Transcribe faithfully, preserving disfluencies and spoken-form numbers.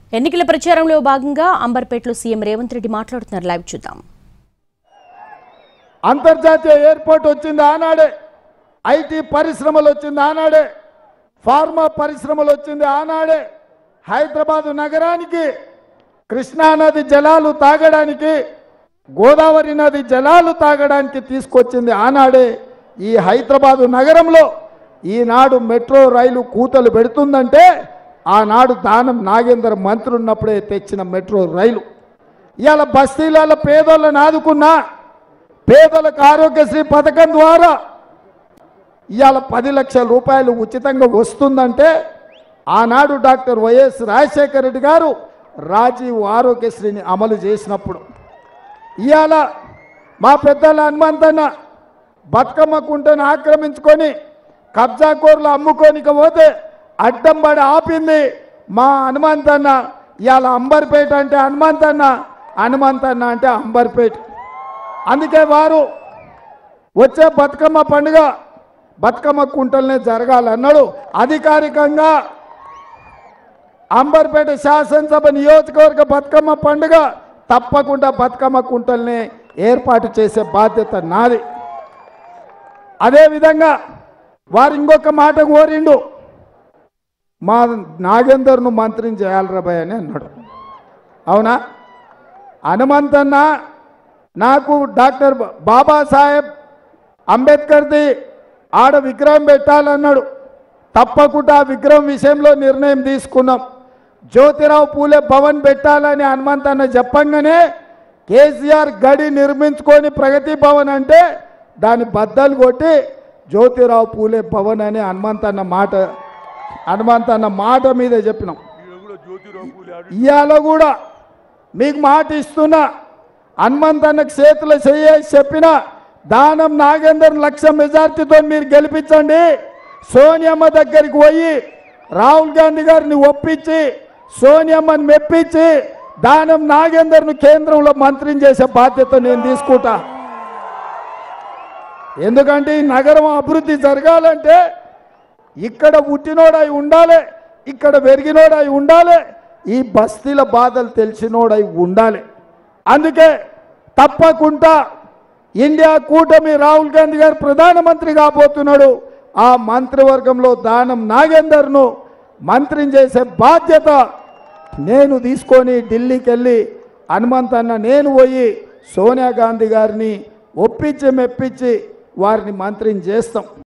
ఎన్నికల ప్రచారంలో భాగంగా అంబర్పేటలో సీఎం రేవంత్ రెడ్డి మాట్లాడుతున్నారు. లైవ్ చూద్దాం. అంతర్జాతీయ ఎయిర్పోర్ట్ వచ్చింది ఆనాడే, ఐటీ పరిశ్రమలు వచ్చింది ఆనాడే, ఫార్మా పరిశ్రమలు వచ్చింది ఆనాడే, హైదరాబాద్ నగరానికి కృష్ణా నది జలాలు తాగడానికి, గోదావరి నది జలాలు తాగడానికి తీసుకొచ్చింది ఆనాడే. ఈ హైదరాబాదు నగరంలో ఈనాడు మెట్రో రైలు కూతలు పెడుతుందంటే ఆనాడు దానం నాగేందర్ మంత్రి ఉన్నప్పుడే తెచ్చిన మెట్రో రైలు. ఇవాళ బస్తీల పేదోళ్ళని ఆదుకున్నా, పేదలకు ఆరోగ్యశ్రీ పథకం ద్వారా ఇవాళ పది లక్షల రూపాయలు ఉచితంగా వస్తుందంటే ఆనాడు డాక్టర్ వైఎస్ రాజశేఖర రెడ్డి గారు రాజీవ్ ఆరోగ్యశ్రీని అమలు చేసినప్పుడు. ఇవాళ మా పెద్దల హనుమంతన్న బతుకమ్మ కుంటను ఆక్రమించుకొని కబ్జా కోర్లు అమ్ముకోనిక పోతే అడ్డం పడి ఆపింది మా హనుమంతన్న. ఇవాళ అంబర్పేట అంటే హనుమంతన్న, హనుమంతన్న అంటే అంబర్పేట. అందుకే వారు వచ్చే బతుకమ్మ పండుగ బతుకమ్మ కుంటలనే జరగాలన్నాడు. అధికారికంగా అంబర్పేట శాసనసభ నియోజకవర్గ బతుకమ్మ పండుగ తప్పకుండా బతుకమ్మ కుంటల్ని ఏర్పాటు చేసే బాధ్యత నాది. అదేవిధంగా వారు ఇంకొక మాట కోరిండు, మా నాగేందర్ను మంత్రిని చేయాలి భయ్ అని అన్నాడు. అవునా? హనుమంతన్న నాకు డాక్టర్ బాబాసాహెబ్ అంబేద్కర్ది ఆడ విగ్రహం పెట్టాలన్నాడు. తప్పకుండా ఆ విగ్రహం విషయంలో నిర్ణయం తీసుకున్నాం. జ్యోతిరావు పూలే భవన్ పెట్టాలని హనుమంతన్న చెప్పంగానే కేసీఆర్ గడి నిర్మించుకొని ప్రగతి భవన్ అంటే దాని బద్దలు కొట్టి జ్యోతిరావు పూలే భవన్ అని హనుమంతన్న మాట హనుమంతన్న మాట మీద చెప్పినాం. ఇవాళ కూడా మీకు మాట ఇస్తున్నా, హనుమంతన్నకు చేతులు చేసి చెప్పిన దానం నాగేందర్ లక్ష మెజార్టీతో మీరు గెలిపించండి. సోనియమ్మ దగ్గరికి పోయి రాహుల్ గాంధీ గారిని ఒప్పించి సోనియమ్మని మెప్పించి దానం నాగేందర్ను కేంద్రంలో మంత్రిని చేసే బాధ్యత నేను తీసుకుంటా. ఎందుకంటే ఈ నగరం అభివృద్ధి జరగాలంటే ఇక్కడ పుట్టినోడై ఉండాలి, ఇక్కడ పెరిగినోడై ఉండాలి, ఈ బస్తీల బాధలు తెలిసినోడై ఉండాలి. అందుకే తప్పకుండా ఇండియా కూటమి రాహుల్ గాంధీ గారు ప్రధానమంత్రి కాబోతున్నాడు. ఆ మంత్రివర్గంలో దానం నాగేందర్ను మంత్రిని చేసే బాధ్యత నేను తీసుకొని ఢిల్లీకి వెళ్ళి హనుమంతన్న నేను పోయి సోనియా గాంధీ గారిని ఒప్పించి మెప్పించి వారిని మంత్రిని చేస్తాం.